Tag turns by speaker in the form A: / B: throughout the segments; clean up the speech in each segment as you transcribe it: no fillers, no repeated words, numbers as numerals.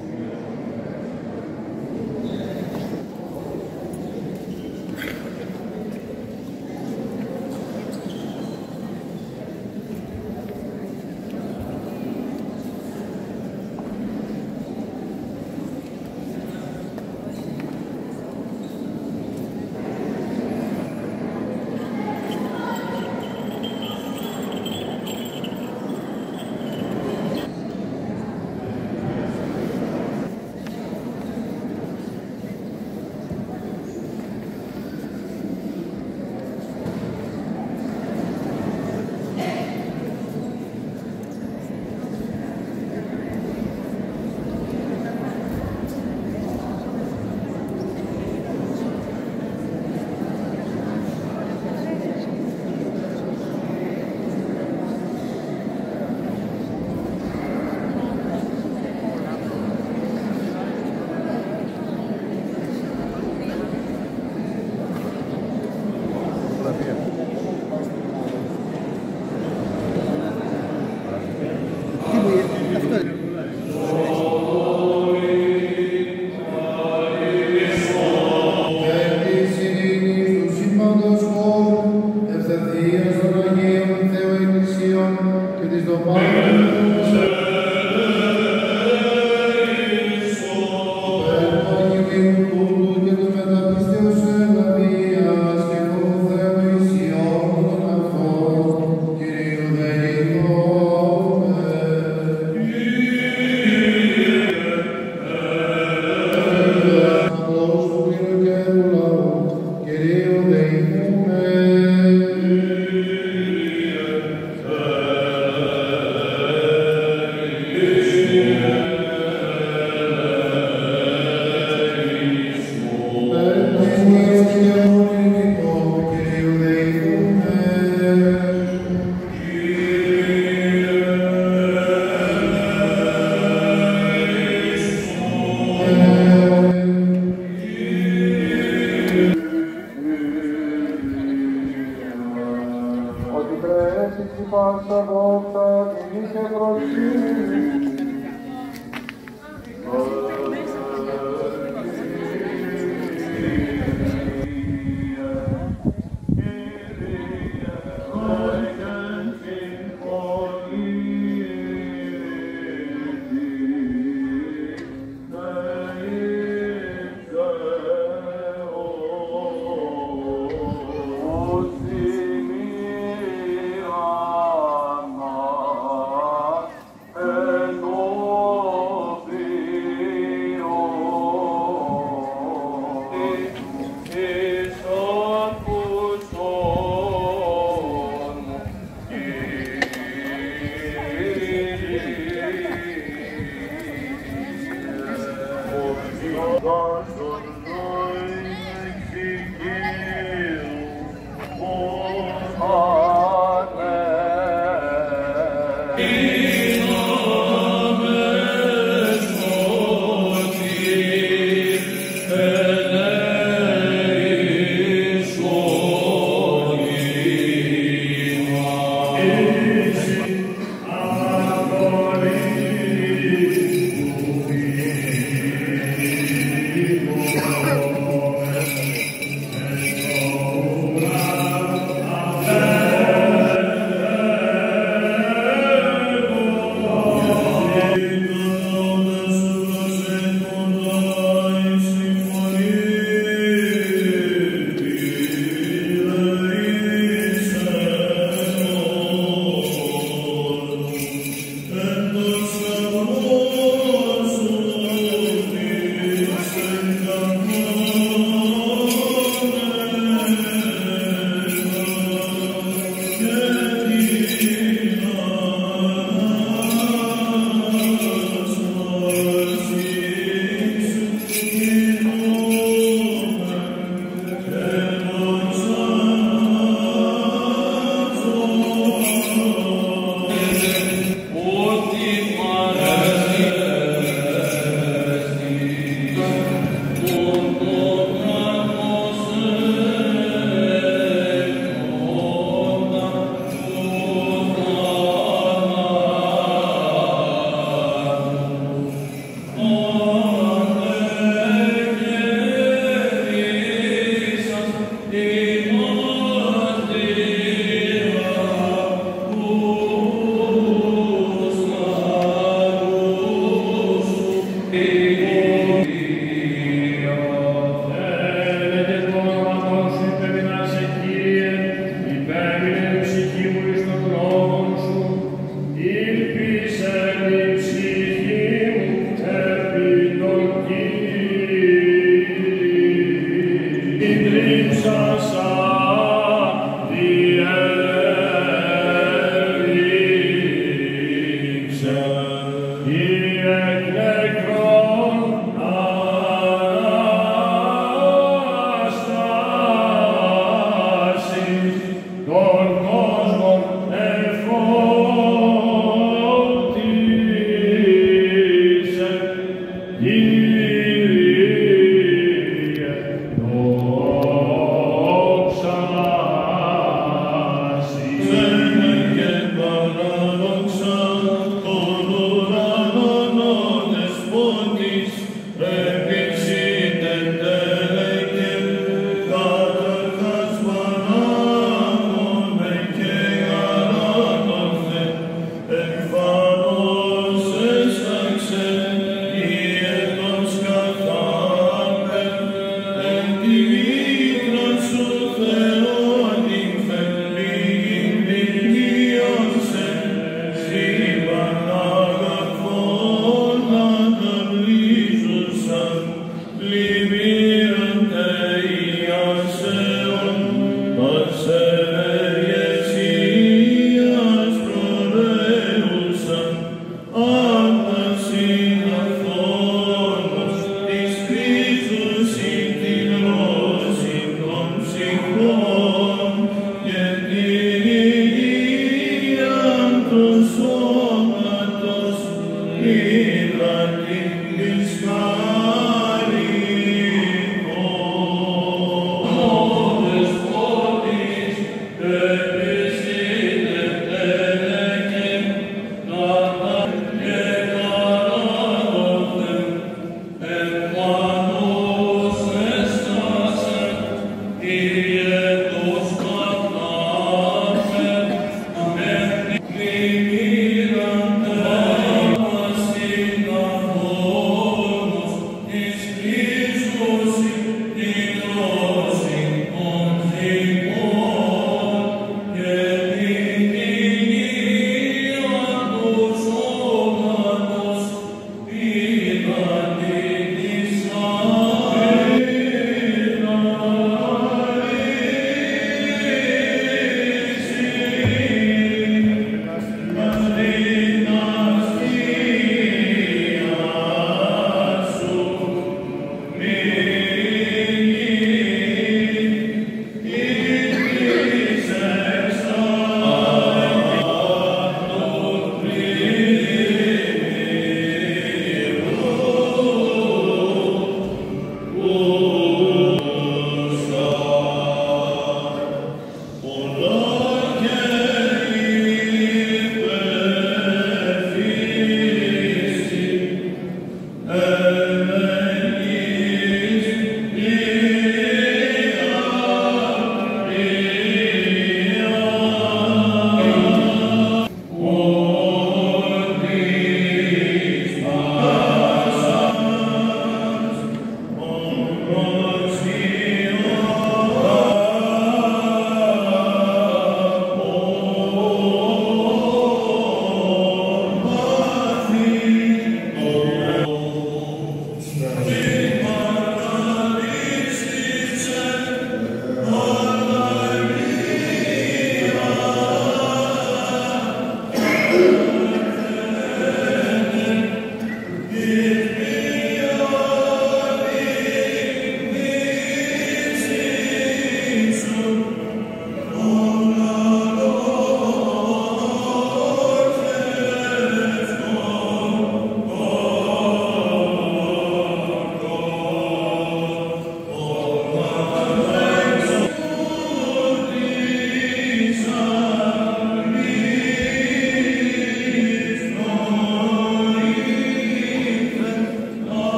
A: Amen.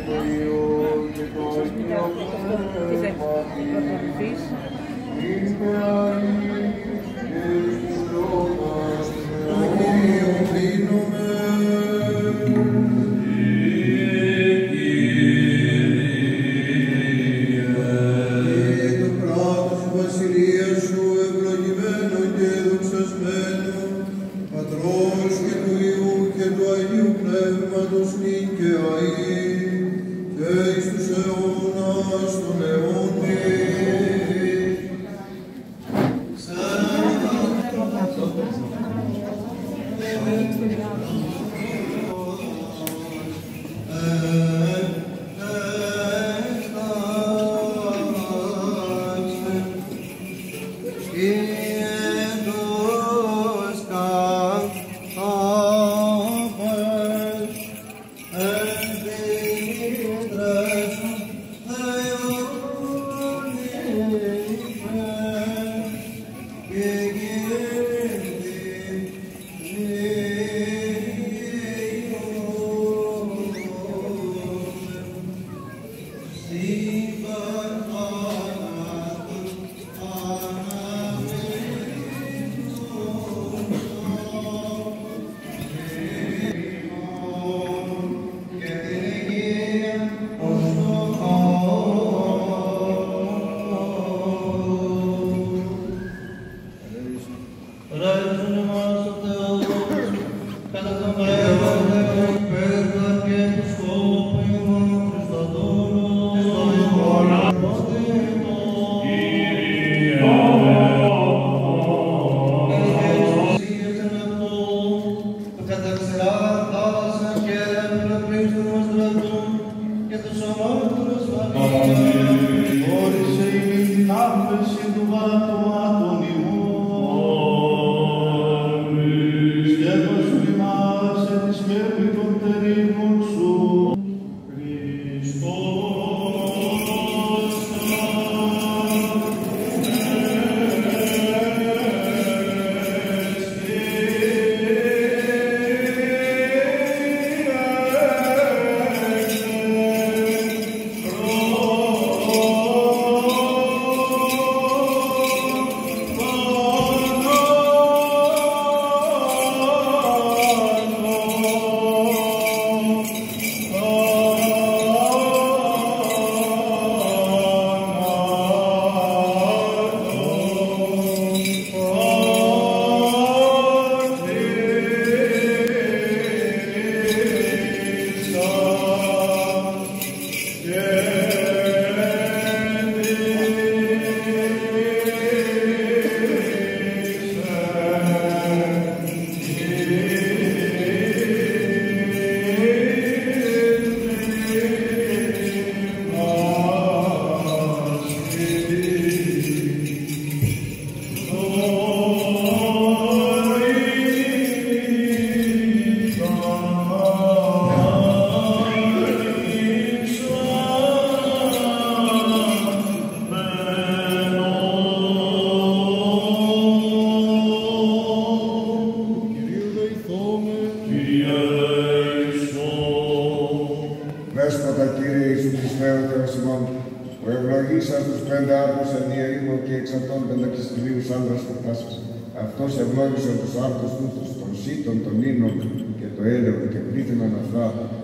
A: Αυτός ευλόγησε τους άρτους τούτους, των σύτων, των ίνων και το έλεο και πλήθυναν αυτά.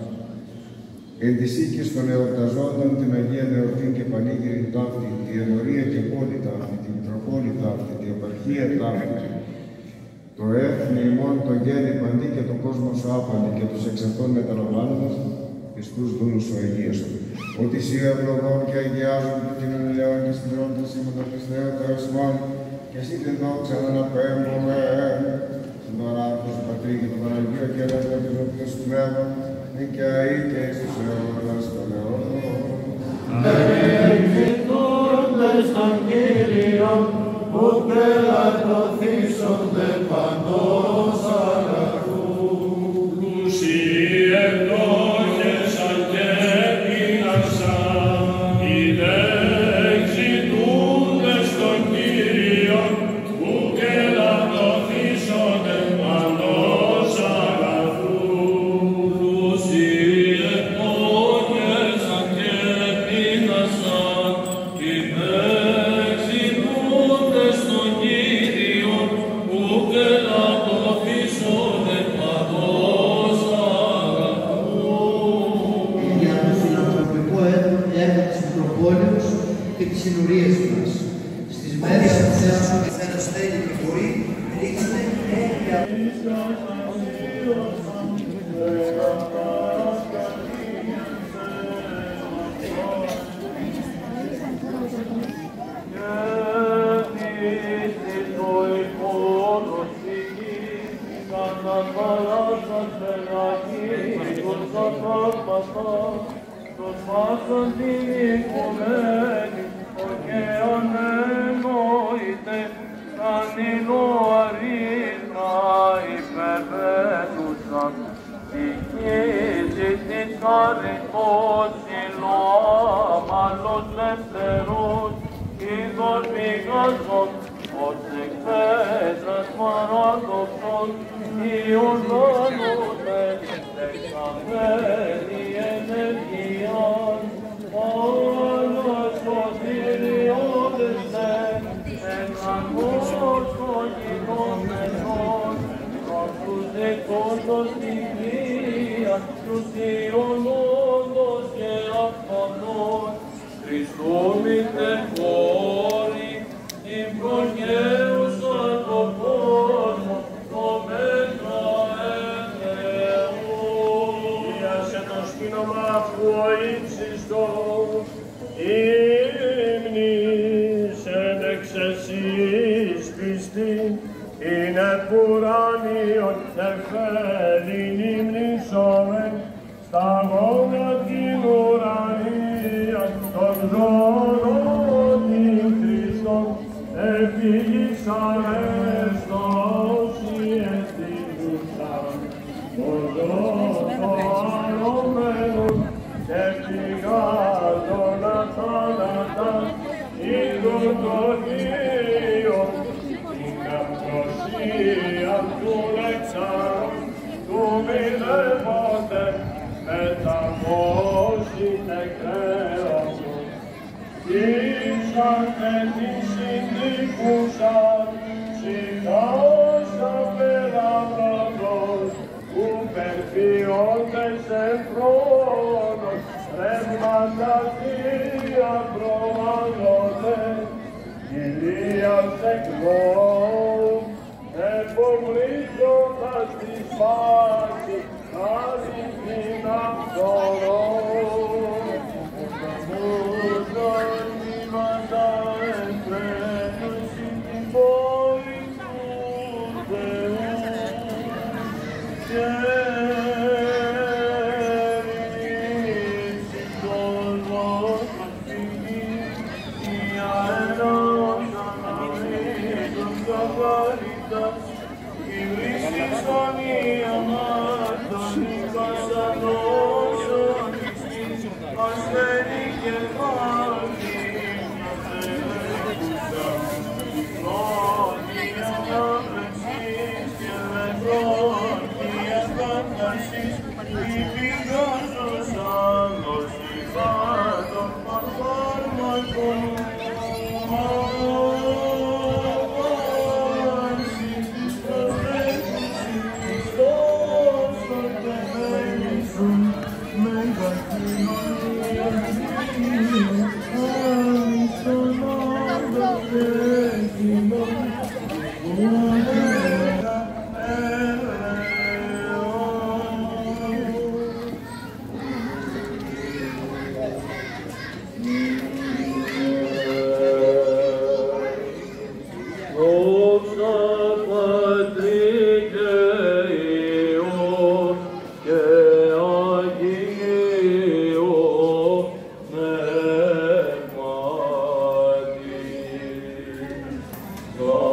A: Εν της οίκης των εορταζόντων την Αγία Εορτήν και Πανήγυρη ταύτη, τη ενορία και πόλη ταύτη, τη Μητροπόλη ταύτη, τη επαρχία ταύτη, το έθνη ημών, το γέννη παντή και τον κόσμο σου άπαντη και τους εξαρτών μεταλαμβάνοντας εις τους δούλους σου αγίασον. Ότι σύ ευλογών και αγιάζουν του κοινών ηλαιών και συντρώντα σήματα της Θεότητας ημών, και εσύ την δόξα να αναπέμπουμε στον Άρχον του Πατρί και τον Παναγίο και έλαβε του Ζωοποιούς του Πνεύμα, και αεί και εις τους αιώνας των αιώνων.
B: Ευχηθούντες των Κύριων, που πελατωθήσονται παντός αγαθού.
C: Ουσί ευλόγεσαν και πεινασαν, οι δε εξητούντες των Κύριων, που πελατωθήσονται παντός αγαθού. Ουσί ευλόγεσαν
D: συνουρίες μας. Στις μέρες αυτές που καθένας θέλει και μπορεί, ρίξτε έννοια.
B: Τους μάθαν την οικουμένη, και ανεννοείται, κανειλοαρείς να υπερβαίνουσαν. Τυχίζει της χαριτός υλοάμαλος δευτερούς, είδος πηγαζών, ως εκπέτρας παράδοξος, ιονάνουσεν, δεξαμένη ενεργειάν, όλος σωτηριώδεσεν, εν αγώς κογινόμενος, προς τους εκόντος τυχλίας, τους ιονόντος και αυτονός, Χριστούμητε χώρη, την προγέουσα το κόσμο, το μέτρο Θεού. Το σκήνομα αυτού ο ύψιστος, ύμνης εν εξαισίς πιστή, είναι πουράνιον εφέλην ύμνησόμεν, σταγόνα την ουρανία, των ζώων την Χριστόν, επίγησαμε στο όσοι εστίγουσαν, των ζώων αρωμένων, και πηγάζων αθάνατας, είδων των Υιών, την αμφροσία του λεξάρων, του μιλεύονται, μεταμόσιτε κρέωσον. Ήσατε τη συνδικούσαν, σηκάωσα περάβροντος, που περφιόντες εν χρόνος, ρεύματα θεία προβάλλονται, Κυρίας εκδόου, επομλήθοντας τη σπάση, αληθήν αυτορώ. Μουσαν νήματα εμφρένωση την πόλη του Θεού. Και ρίξει κόσμος προσφυγή, η αέρος αναρρίτων καθαρίτας, η βρίσκησαν οι αμάρτων, οι βασανώσαν, ασθενή και πάλι, αθελέκουσαν, λόγοι ανάπλεξης και λεπρόκοι εγκατασής, οι πηγάζωσαν ως υφάτων παρφάρμακων, Oh